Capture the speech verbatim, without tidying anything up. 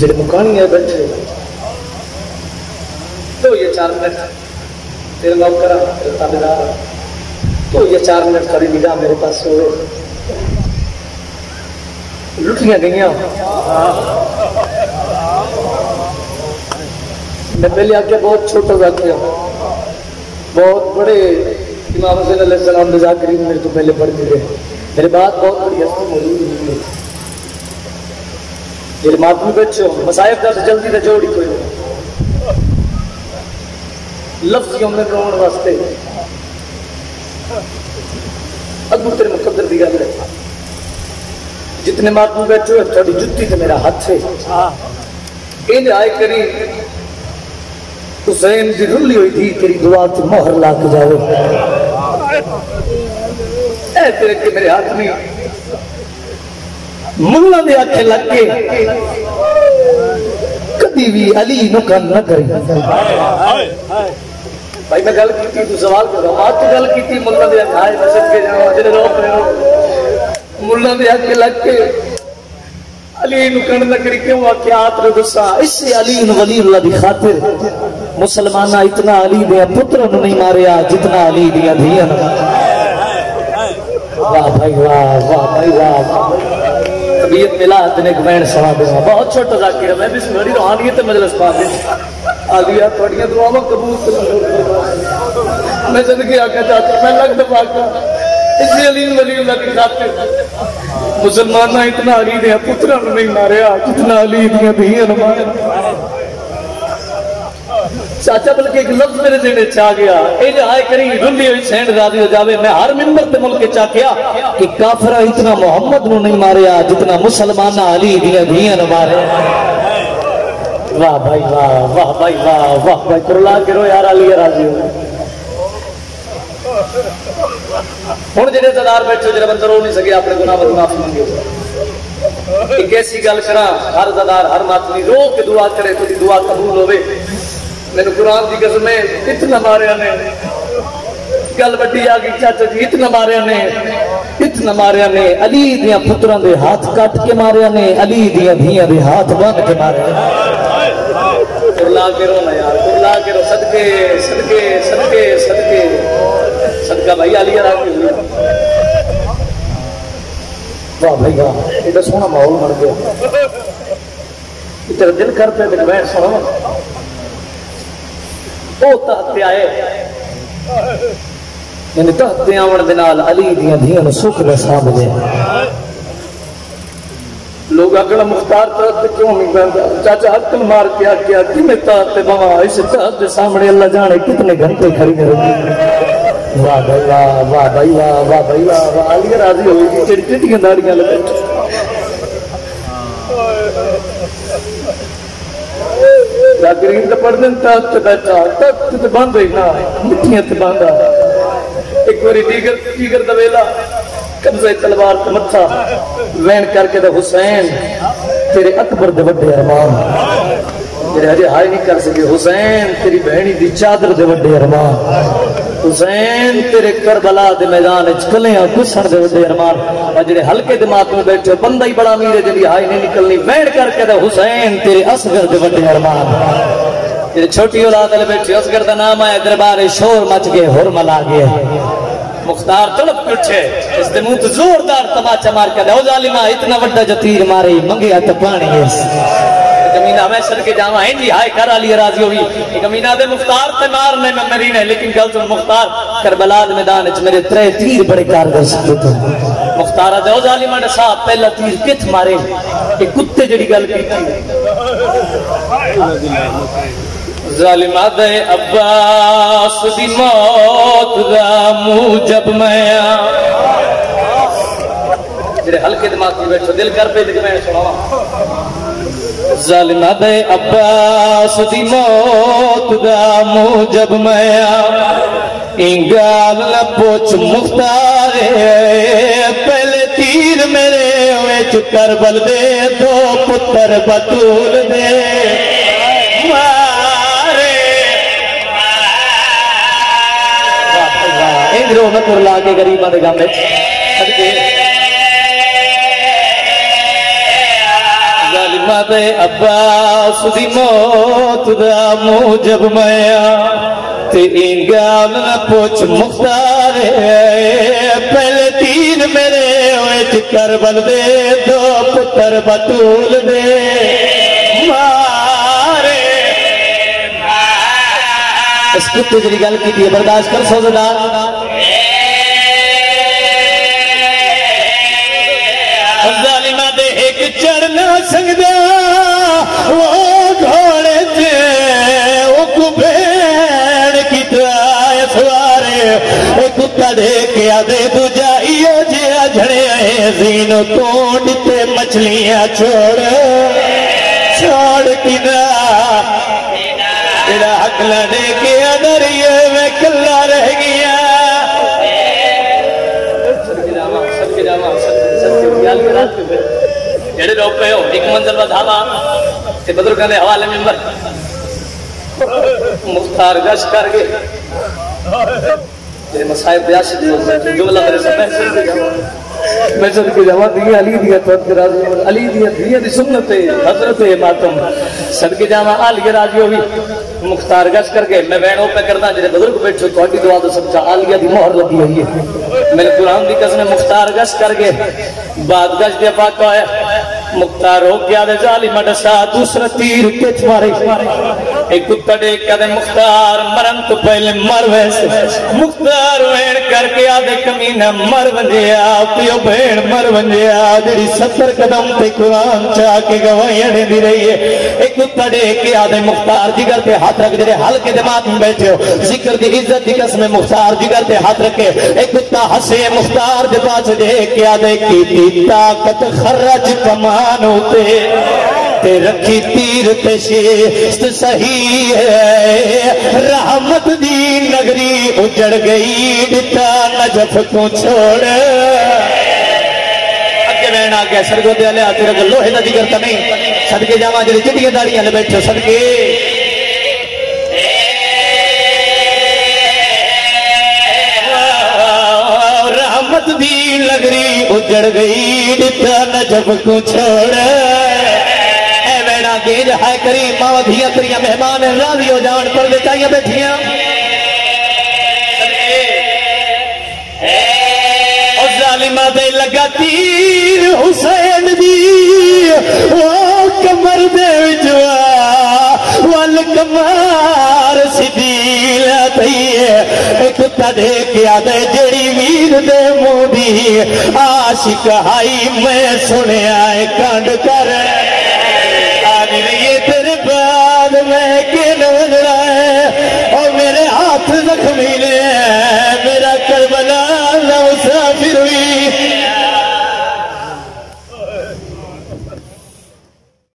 जेडे मुकानी है बैठे तो ये चार मिनट तेरे नौकर तेरे ताबेदार तो ये चार मिनट खड़ी निगाह मेरे पास हो लुटियां गई। मैं पहले आके बहुत छोटा जाकिया बहुत बड़े इमाम हुसैन अलैहिस्सलाम ज़ाकिरीन मेरे तो पहले पढ़ चुके मेरे बाद बहुत बड़ी हस्ती मौजूद हुई जेल मातमी बच्चों मसाइब का जल्दी से जोड़ी कोई लफ्ज़ में रोन वास्ते अगू तेरे मुकद्दर की गल है जितने मातमी बैठे हो थोड़ी जुत्ती तो मेरा हाथ है इन आए करी हुसैन की रुली हुई थी तेरी दुआ की मोहर ला के जावे ऐ तेरे के मेरे हाथ में मुल्ला दे आखे लग के कभी भी अली नुकन न करी। भाई मैं गल की तू सवाल कर रहा आज तो गल की मुल्ला दे आए मैं सबके जाओ जेडे रोक रहे हो मुल्ला दे आखे लग के अली नुकन न करी क्यों आख्या आत दसा इससे अली वलीउल्लाह दी खातिर मुसलमाना इतना अली दे पुत्र नहीं मारिया जितना अली दिया धिया। वाह भाई वाह वाह भाई वाह तबीयत मिला ने गवैन सवा दूंगा बहुत छोटा जाकिर मैं भी बड़ी रूहानियत मजलिस पा दी आ गया थोड़ियां दुआवां कबूल मैं जिंदगी आके चाहता मैं लग दफा इसलिए अली वलीउल्लाह की खातिर मुसलमाना इतना अली दे पुत्रा नहीं मारिया जितना अली दिया धिया मारिया। चाचा बल्कि एक लफ्ज मेरे जेड़े चा गया ए जो आए करी रुंदी हुई सैंड राजी हो जावे मैं हर मिंबर पे मुल्क चा किया कि काफरा इतना मोहम्मद नु नहीं मारिया जितना मुसलमाना अली दिया धिया ने मारे। वाह भाई वाह वाह भाई वाह वाह भाई कुरला करो यार अली राजी हो हुन जेड़े सरदार बैठे जरा बंदर रो नहीं सके अपने गुनाह दी माफी मांगे एक ऐसी गल करा हर सरदार हर मातमी रो के दुआ करे तो दुआ कबूल होवे। मैंने कुरान की कसम है इतना मारिया ने गल बड़ी आ गई चाचा जी इतना मारिया ने इतना मारिया ने अली दिया पुत्रां दे हाथ काट के मारिया ने अली दिया धियां दे हाथ बांध के मारिया। कुरला के रो ना यार कुरला के रो सदके सदके सदके सदके सदका भाई अली राजी हुई। वाह भाई वाह एडा सोहना माहौल बन गया तेरा दिल कर पे मैं सुना आए आवन दे नाल अली दियां धियां नूं सुख दे सामने लोग आखना मुख्तार तहत क्यों नहीं बैठा चाचा हक मार के आख्या कि मैं तहत बवा इस तहत के सामने अल्लाह जाने कितने घंटे खड़ी रही। वाह भाई वाह वाह भाई वाह वाह भाई वाह वाह अली राजी होगी चिड़ी चिड़ियां दाड़ियां ले बैठे जाकिरीन तो पढ़ दिन तख्त बैठा तख्त तो बंद ही ना मिट्टियां तो बंद एक बारी टीगर टीगर दा वेला कब्जे तलवार ते मत्था वैन करके तो हुसैन तेरे अकबर दे वड्डे अरमान जेड़े हजे हाय नहीं कर सके हुसैन तेरी बहनी दी चादर दे वड्डे अरमान हुसैन तेरे करबला दे मैदान विच कलियां घुसण दे वड्डे अरमान और जेड़े हल्के दिमाग में बैठे बंदा ही बड़ा अमीर है जेडी हाय नहीं निकलनी वैन करके तो हुसैन तेरे असगर दे वड्डे अरमान जेड़े छोटी औलाद वाले बैठे असगर दा नाम आया दरबार शोर मच गए हुरमल आ गया मुख्तार तड़प के उठे इसके मुंह जोरदार तमाचा मार के दो जालिमा इतना बड़ा जो तीर मारे मंगिया तो पानी कमीना मैं सदके जावा है जी हाय कर अली राजी होगी कमीना दे मुख्तार ते मारने में मरी ने लेकिन गल सुन मुख्तार करबला दे मैदान विच मेरे त्रै तीर बड़े कारगर साबित हुए मुख्तार दे जालिमा ने साहब पहला तीर किथ मारे कि कुत्ते जड़ी गल की जालिमा दे अब्बास दी मौत दा मूजब मैं जेरे हल्के दिमाग में बैठो दिल कर पे मैं सुनावा जालिमा दे अब्बास दी मौत दा मूजब मैं इंगाल न पूछ मुख्तार पहले तीर मेरे विच करबल दे दो पुत्र बतूल दे इंद्रो न कुरला के गरीबा दे गम विच जालिमा दे अब्बास दी मौत दा मूजब मया ते इंगाल न पूछ मुख्तार पहले तीन मेरे होए करबल दे दो पुत्र बतूल दे मारे इस कुत्ते जी गल की बर्दाश्त कर सौदार जालिमा दे एक चढ़ ना सकदा वो घोड़े ते वो कुबेड़ की तरह सवारे वो कुत्ता दे के आदे दूजा इयो जिया झड़े आए जीनो तोड़ ते मछलियां छोड़ छोड़ किना तेरा हकला दे के अदर ये मैं कल्ला रह गया सबके जावा जेड़े लोग पे हो एक मंजिल का धावा ते बुजुर्गों के हवाले में मुख्तार गश कर गए तेरे मसाइब ब्यास जुमला मेरे सब मैं सद के जवा दिया अली दिया तो राजी अली दिया दिया दी सुन्नत हजरत मातम सदके जावा आलिया राजी भी मुख्तार गश करके मैं वैनो पे करदा जेरे बुजुर्ग बैठो तोडी दुआ तो सच्चा आलिया दी मोहर लगी हुई है मेरे कुरान दी कसम मुख्तार गश करके बाद गश दे पाक है मुख्तार हो गया दे जालिम डसा दूसरा तीर किच मारे एक कुत्ता दे कदे मुख्तार मरन तो पहले मर वैसे मुख्तार वेण करके आदे कमीना मर वंदिया पियो भेड़ मर वंदिया जेडी सत्तर कदम ते कुरान चा के गवाहियां देंदी रही है एक कुत्ता दे के आदे मुख्तार जिगर ते हाथ रख जेरे हल्के दिमाग में बैठे हो जिक्र दी इज्जत दी कसम मुख्तार जिगर ते हाथ रखे एक कुत्ता हंसे मुख्तार दे पास दे के आदे की ताकत खर्रज कमान होते ते रखी तीर ते शेस्त सही है रहमत दी नगरी उजड़ गई दिता नजफ को छोड़ अगे वैन आ गया सरगोदे वाले तेरे लोहे का जिगर तो नहीं सदके जावा जेडी चिट्टियां दाड़ियां ले बैठे सदके रहमत दी नगरी उजड़ गई दिता नजफ को छोड़ गेज है करी मावा धिया करिया मेहमान राजी हो जान पर बेचाइया बैठिया और जालिमा दे लगा तीर हुसैन दी वो कमर दे विचवा वल कमार सिदीला थई कुत्ता दे के आदे जेड़ी वीर दे मोदी आशिक हाई मैं सुने आए कांड कर